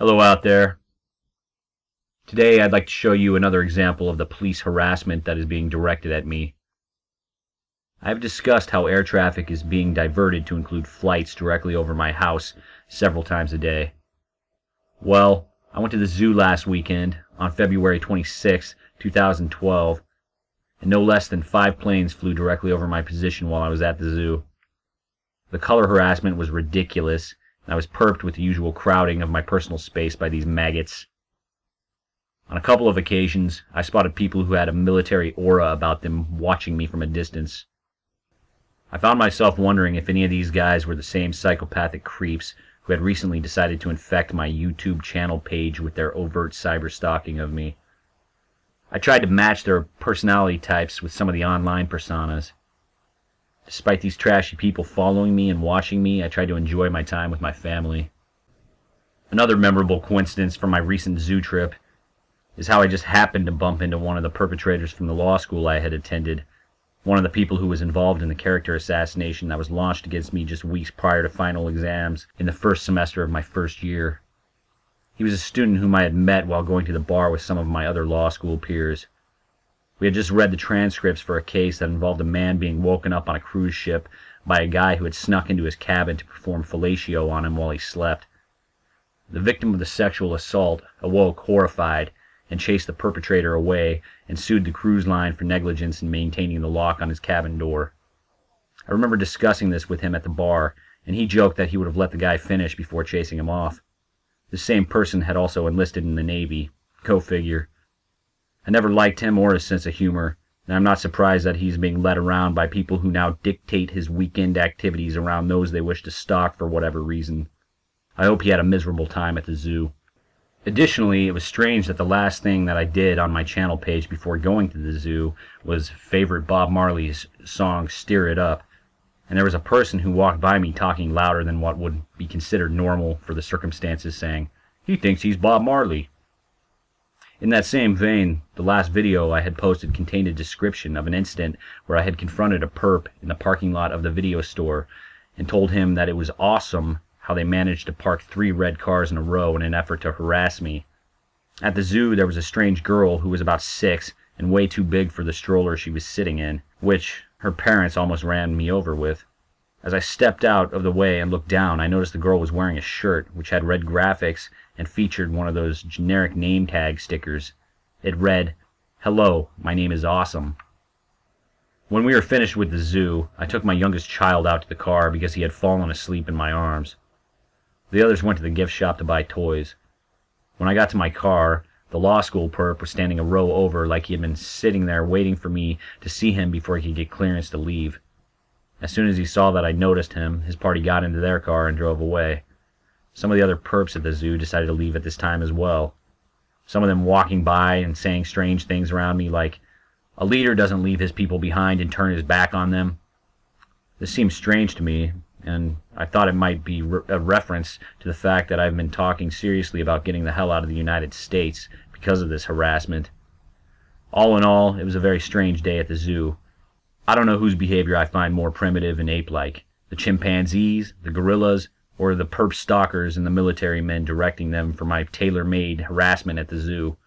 Hello out there. Today I'd like to show you another example of the police harassment that is being directed at me. I have discussed how air traffic is being diverted to include flights directly over my house several times a day. Well, I went to the zoo last weekend on February 26, 2012, and no less than 5 planes flew directly over my position while I was at the zoo. The color harassment was ridiculous, and I was perped with the usual crowding of my personal space by these maggots. On a couple of occasions, I spotted people who had a military aura about them watching me from a distance. I found myself wondering if any of these guys were the same psychopathic creeps who had recently decided to infect my YouTube channel page with their overt cyber stalking of me. I tried to match their personality types with some of the online personas. Despite these trashy people following me and watching me, I tried to enjoy my time with my family. Another memorable coincidence from my recent zoo trip is how I just happened to bump into one of the perpetrators from the law school I had attended, one of the people who was involved in the character assassination that was launched against me just weeks prior to final exams in the first semester of my first year. He was a student whom I had met while going to the bar with some of my other law school peers. We had just read the transcripts for a case that involved a man being woken up on a cruise ship by a guy who had snuck into his cabin to perform fellatio on him while he slept. The victim of the sexual assault awoke horrified and chased the perpetrator away and sued the cruise line for negligence in maintaining the lock on his cabin door. I remember discussing this with him at the bar, and he joked that he would have let the guy finish before chasing him off. The same person had also enlisted in the Navy. Go figure. I never liked him or his sense of humor, and I'm not surprised that he's being led around by people who now dictate his weekend activities around those they wish to stalk for whatever reason. I hope he had a miserable time at the zoo. Additionally, it was strange that the last thing that I did on my channel page before going to the zoo was favorite Bob Marley's song Steer It Up, and there was a person who walked by me talking louder than what would be considered normal for the circumstances, saying, "He thinks he's Bob Marley." In that same vein, the last video I had posted contained a description of an incident where I had confronted a perp in the parking lot of the video store and told him that it was awesome how they managed to park 3 red cars in a row in an effort to harass me. At the zoo, there was a strange girl who was about 6 and way too big for the stroller she was sitting in, which her parents almost ran me over with. As I stepped out of the way and looked down, I noticed the girl was wearing a shirt which had red graphics and featured one of those generic name tag stickers. It read, "Hello, my name is Awesome." When we were finished with the zoo, I took my youngest child out to the car because he had fallen asleep in my arms. The others went to the gift shop to buy toys. When I got to my car, the law school perp was standing a row over like he had been sitting there waiting for me to see him before he could get clearance to leave. As soon as he saw that I noticed him, his party got into their car and drove away. Some of the other perps at the zoo decided to leave at this time as well. Some of them walking by and saying strange things around me like, "A leader doesn't leave his people behind and turn his back on them." This seemed strange to me, and I thought it might be a reference to the fact that I've been talking seriously about getting the hell out of the United States because of this harassment. All in all, it was a very strange day at the zoo. I don't know whose behavior I find more primitive and ape-like, the chimpanzees, the gorillas, or the perp stalkers and the military men directing them for my tailor-made harassment at the zoo.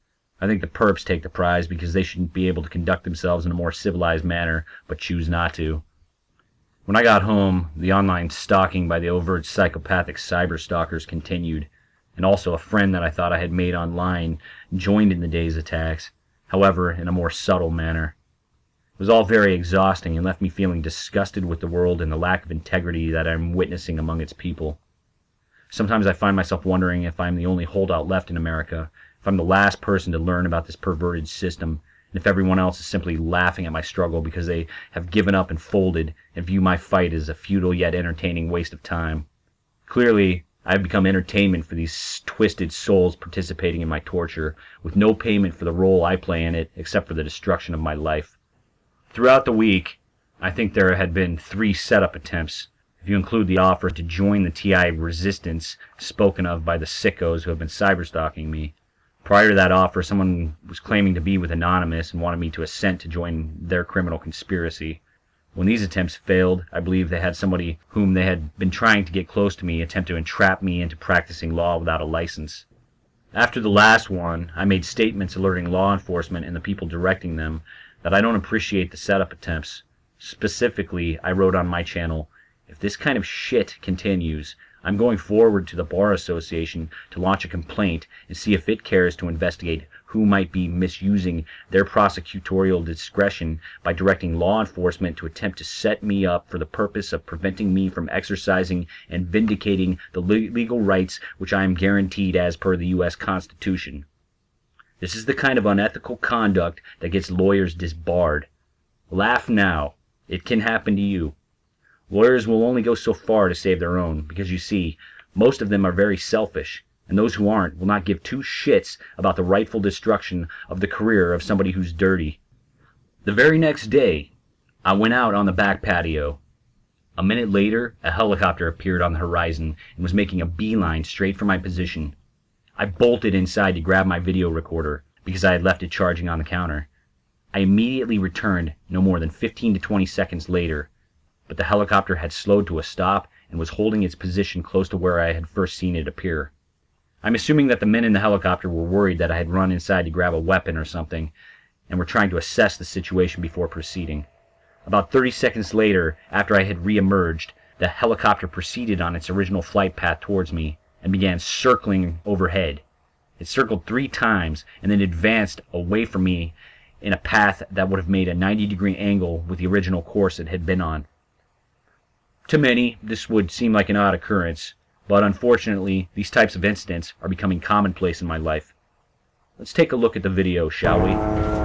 I think the perps take the prize because they shouldn't be able to conduct themselves in a more civilized manner, but choose not to. When I got home, the online stalking by the overt psychopathic cyber stalkers continued, and also a friend that I thought I had made online joined in the day's attacks, however, in a more subtle manner. It was all very exhausting and left me feeling disgusted with the world and the lack of integrity that I'm witnessing among its people. Sometimes I find myself wondering if I'm the only holdout left in America, if I'm the last person to learn about this perverted system, and if everyone else is simply laughing at my struggle because they have given up and folded and view my fight as a futile yet entertaining waste of time. Clearly, I have become entertainment for these twisted souls participating in my torture, with no payment for the role I play in it except for the destruction of my life. Throughout the week, I think there had been 3 setup attempts, if you include the offer to join the TI resistance spoken of by the sickos who have been cyberstalking me. Prior to that offer, someone was claiming to be with Anonymous and wanted me to assent to join their criminal conspiracy. When these attempts failed, I believe they had somebody whom they had been trying to get close to me attempt to entrap me into practicing law without a license. After the last one, I made statements alerting law enforcement and the people directing them that I don't appreciate the setup attempts. Specifically, I wrote on my channel, "If this kind of shit continues, I'm going forward to the Bar Association to launch a complaint and see if it cares to investigate who might be misusing their prosecutorial discretion by directing law enforcement to attempt to set me up for the purpose of preventing me from exercising and vindicating the legal rights which I am guaranteed as per the U.S. Constitution." This is the kind of unethical conduct that gets lawyers disbarred. Laugh now. It can happen to you. Lawyers will only go so far to save their own, because you see, most of them are very selfish, and those who aren't will not give two shits about the rightful destruction of the career of somebody who's dirty. The very next day, I went out on the back patio. A minute later, a helicopter appeared on the horizon and was making a beeline straight for my position. I bolted inside to grab my video recorder, because I had left it charging on the counter. I immediately returned no more than 15 to 20 seconds later, but the helicopter had slowed to a stop and was holding its position close to where I had first seen it appear. I'm assuming that the men in the helicopter were worried that I had run inside to grab a weapon or something, and were trying to assess the situation before proceeding. About 30 seconds later, after I had re-emerged, the helicopter proceeded on its original flight path towards me and began circling overhead. It circled 3 times and then advanced away from me in a path that would have made a 90-degree angle with the original course it had been on. To many, this would seem like an odd occurrence, but unfortunately, these types of incidents are becoming commonplace in my life. Let's take a look at the video, shall we?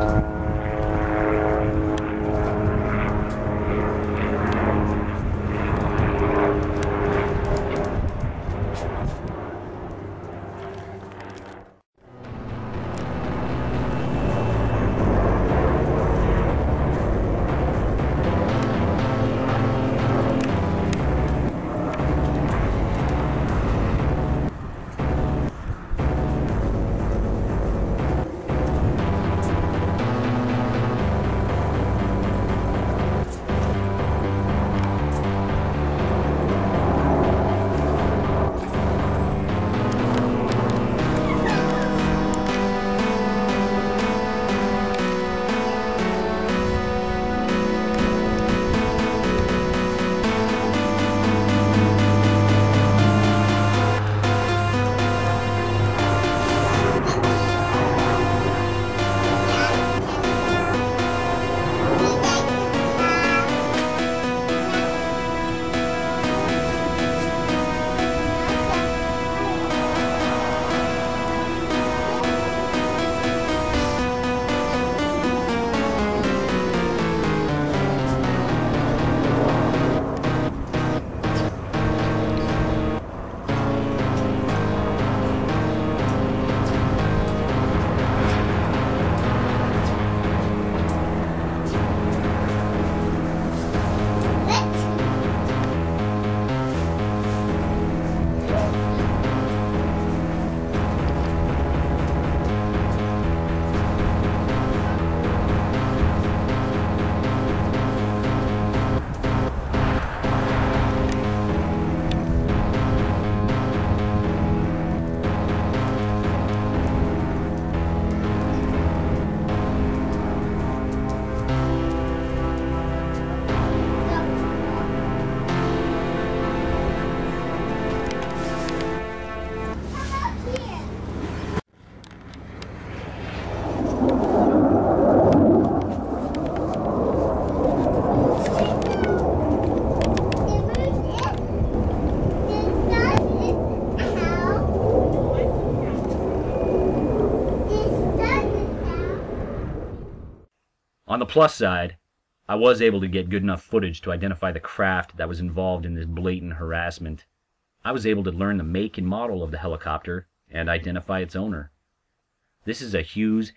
On the plus side, I was able to get good enough footage to identify the craft that was involved in this blatant harassment. I was able to learn the make and model of the helicopter and identify its owner. This is a Hughes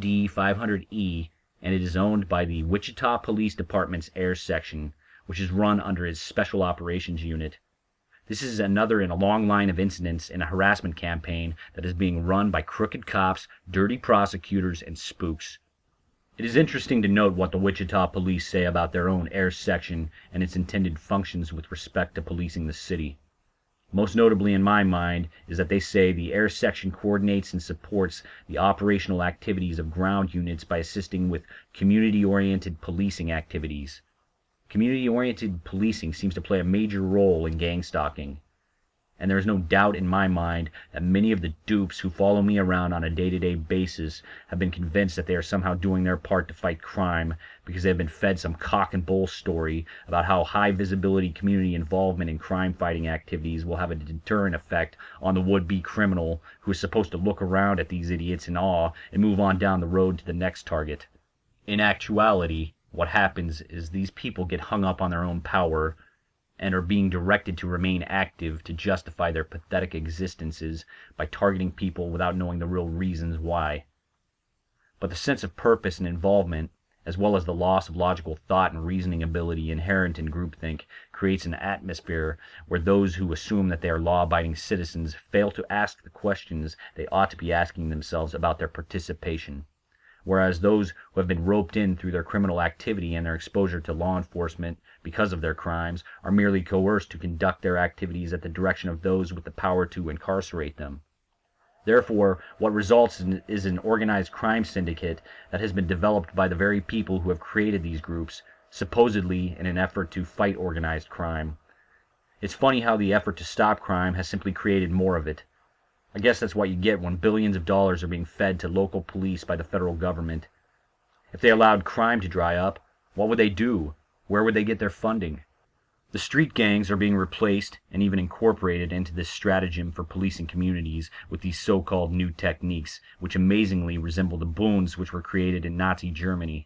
MD-500E, and it is owned by the Wichita Police Department's Air Section, which is run under its Special Operations Unit. This is another in a long line of incidents in a harassment campaign that is being run by crooked cops, dirty prosecutors, and spooks. It is interesting to note what the Wichita police say about their own air section and its intended functions with respect to policing the city. Most notably in my mind is that they say the air section coordinates and supports the operational activities of ground units by assisting with community-oriented policing activities. Community-oriented policing seems to play a major role in gang stalking, and there is no doubt in my mind that many of the dupes who follow me around on a day-to-day basis have been convinced that they are somehow doing their part to fight crime because they have been fed some cock and bull story about how high visibility community involvement in crime fighting activities will have a deterrent effect on the would-be criminal who is supposed to look around at these idiots in awe and move on down the road to the next target. In actuality, what happens is these people get hung up on their own power and are being directed to remain active to justify their pathetic existences by targeting people without knowing the real reasons why. But the sense of purpose and involvement, as well as the loss of logical thought and reasoning ability inherent in groupthink, creates an atmosphere where those who assume that they are law-abiding citizens fail to ask the questions they ought to be asking themselves about their participation, whereas those who have been roped in through their criminal activity and their exposure to law enforcement because of their crimes are merely coerced to conduct their activities at the direction of those with the power to incarcerate them. Therefore, what results is an organized crime syndicate that has been developed by the very people who have created these groups, supposedly in an effort to fight organized crime. It's funny how the effort to stop crime has simply created more of it. I guess that's what you get when billions of dollars are being fed to local police by the federal government. If they allowed crime to dry up, what would they do? Where would they get their funding? The street gangs are being replaced and even incorporated into this stratagem for policing communities with these so-called new techniques, which amazingly resemble the boons which were created in Nazi Germany.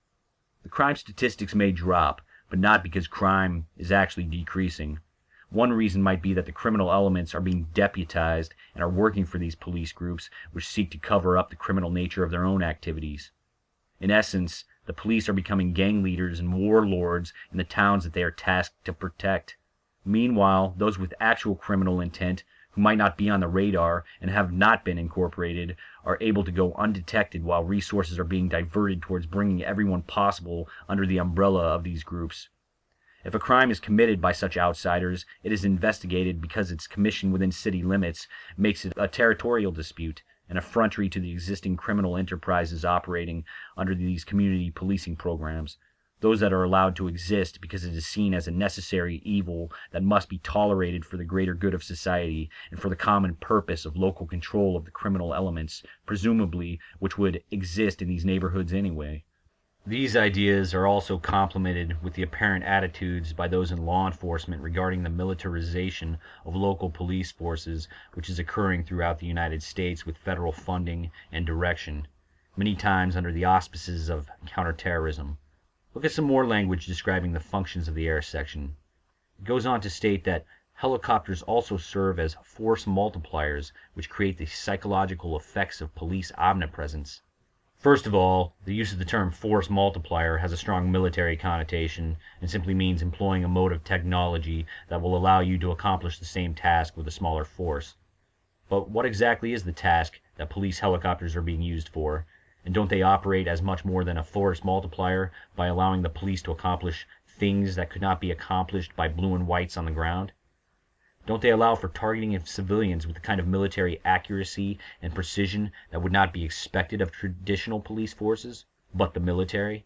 The crime statistics may drop, but not because crime is actually decreasing. One reason might be that the criminal elements are being deputized and are working for these police groups which seek to cover up the criminal nature of their own activities. In essence, the police are becoming gang leaders and warlords in the towns that they are tasked to protect. Meanwhile, those with actual criminal intent, who might not be on the radar and have not been incorporated, are able to go undetected while resources are being diverted towards bringing everyone possible under the umbrella of these groups. If a crime is committed by such outsiders, it is investigated because its commission within city limits makes it a territorial dispute, an effrontery to the existing criminal enterprises operating under these community policing programs, those that are allowed to exist because it is seen as a necessary evil that must be tolerated for the greater good of society and for the common purpose of local control of the criminal elements, presumably, which would exist in these neighborhoods anyway. These ideas are also complemented with the apparent attitudes by those in law enforcement regarding the militarization of local police forces which is occurring throughout the United States with federal funding and direction, many times under the auspices of counterterrorism. Look at some more language describing the functions of the air section. It goes on to state that helicopters also serve as force multipliers which create the psychological effects of police omnipresence. First of all, the use of the term force multiplier has a strong military connotation and simply means employing a mode of technology that will allow you to accomplish the same task with a smaller force. But what exactly is the task that police helicopters are being used for? And don't they operate as much more than a force multiplier by allowing the police to accomplish things that could not be accomplished by blue and whites on the ground? Don't they allow for targeting of civilians with the kind of military accuracy and precision that would not be expected of traditional police forces, but the military?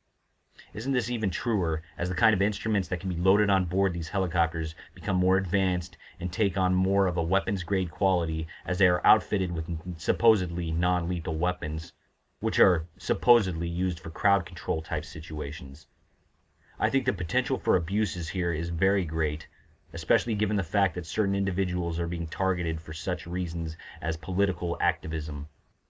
Isn't this even truer, as the kind of instruments that can be loaded on board these helicopters become more advanced and take on more of a weapons-grade quality as they are outfitted with supposedly non-lethal weapons, which are supposedly used for crowd control type situations? I think the potential for abuses here is very great, especially given the fact that certain individuals are being targeted for such reasons as political activism.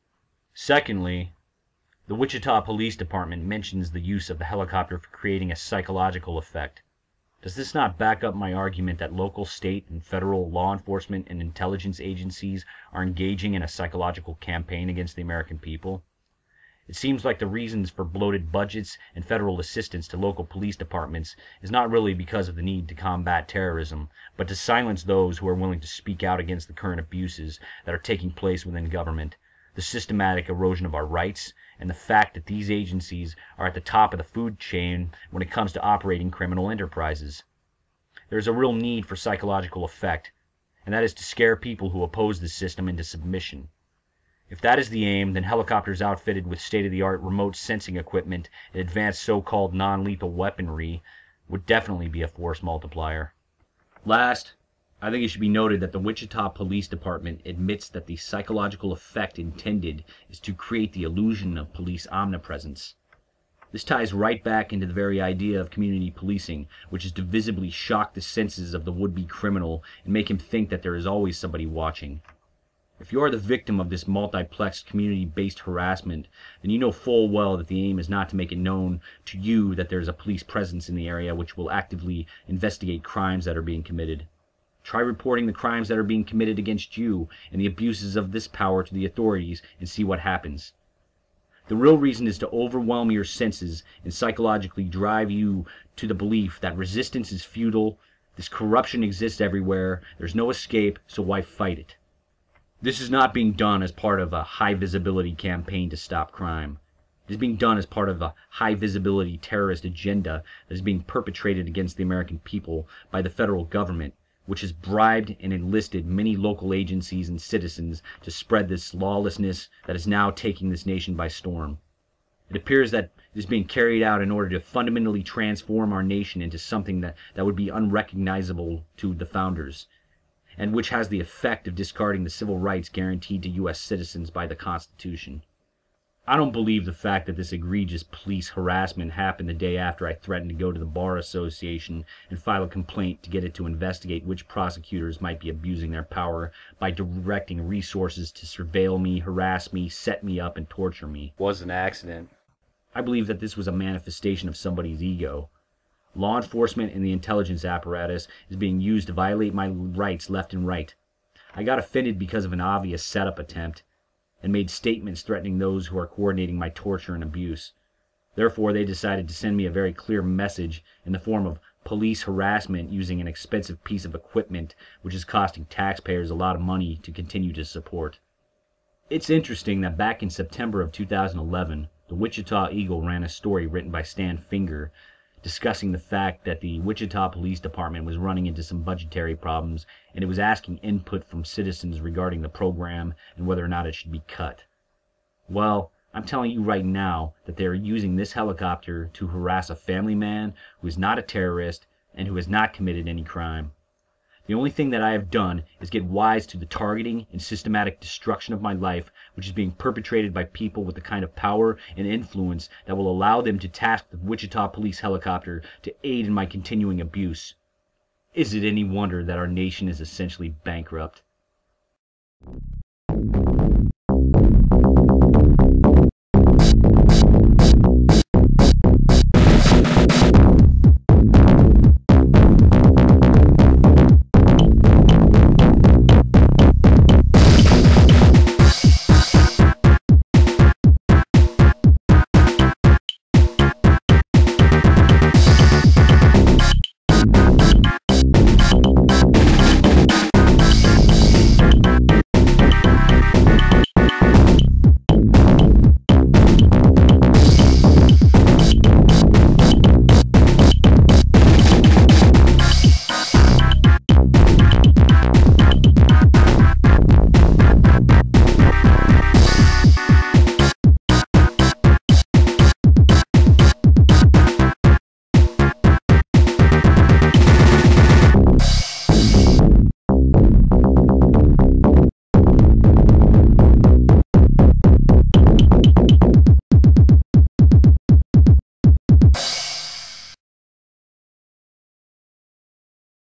Secondly, the Wichita Police Department mentions the use of the helicopter for creating a psychological effect. Does this not back up my argument that local, state, and federal law enforcement and intelligence agencies are engaging in a psychological campaign against the American people? It seems like the reasons for bloated budgets and federal assistance to local police departments is not really because of the need to combat terrorism, but to silence those who are willing to speak out against the current abuses that are taking place within government. the systematic erosion of our rights, and the fact that these agencies are at the top of the food chain when it comes to operating criminal enterprises. There is a real need for psychological effect, and that is to scare people who oppose this system into submission. If that is the aim, then helicopters outfitted with state-of-the-art remote sensing equipment and advanced so-called non-lethal weaponry would definitely be a force multiplier. Last, I think it should be noted that the Wichita Police Department admits that the psychological effect intended is to create the illusion of police omnipresence. This ties right back into the very idea of community policing, which is to visibly shock the senses of the would-be criminal and make him think that there is always somebody watching. If you are the victim of this multiplexed community-based harassment, then you know full well that the aim is not to make it known to you that there is a police presence in the area which will actively investigate crimes that are being committed. Try reporting the crimes that are being committed against you and the abuses of this power to the authorities and see what happens. The real reason is to overwhelm your senses and psychologically drive you to the belief that resistance is futile, this corruption exists everywhere, there's no escape, so why fight it? This is not being done as part of a high-visibility campaign to stop crime. It is being done as part of a high-visibility terrorist agenda that is being perpetrated against the American people by the federal government, which has bribed and enlisted many local agencies and citizens to spread this lawlessness that is now taking this nation by storm. It appears that it is being carried out in order to fundamentally transform our nation into something that would be unrecognizable to the founders, and which has the effect of discarding the civil rights guaranteed to U.S. citizens by the Constitution. I don't believe the fact that this egregious police harassment happened the day after I threatened to go to the Bar Association and file a complaint to get it to investigate which prosecutors might be abusing their power by directing resources to surveil me, harass me, set me up, and torture me was an accident. I believe that this was a manifestation of somebody's ego. Law enforcement and the intelligence apparatus is being used to violate my rights left and right. I got offended because of an obvious setup attempt, and made statements threatening those who are coordinating my torture and abuse. Therefore, they decided to send me a very clear message in the form of police harassment using an expensive piece of equipment which is costing taxpayers a lot of money to continue to support. It's interesting that back in September of 2011, the Wichita Eagle ran a story written by Stan Finger discussing the fact that the Wichita Police Department was running into some budgetary problems, and it was asking input from citizens regarding the program and whether or not it should be cut. Well, I'm telling you right now that they are using this helicopter to harass a family man who is not a terrorist and who has not committed any crime. The only thing that I have done is get wise to the targeting and systematic destruction of my life, which is being perpetrated by people with the kind of power and influence that will allow them to task the Wichita police helicopter to aid in my continuing abuse. Is it any wonder that our nation is essentially bankrupt?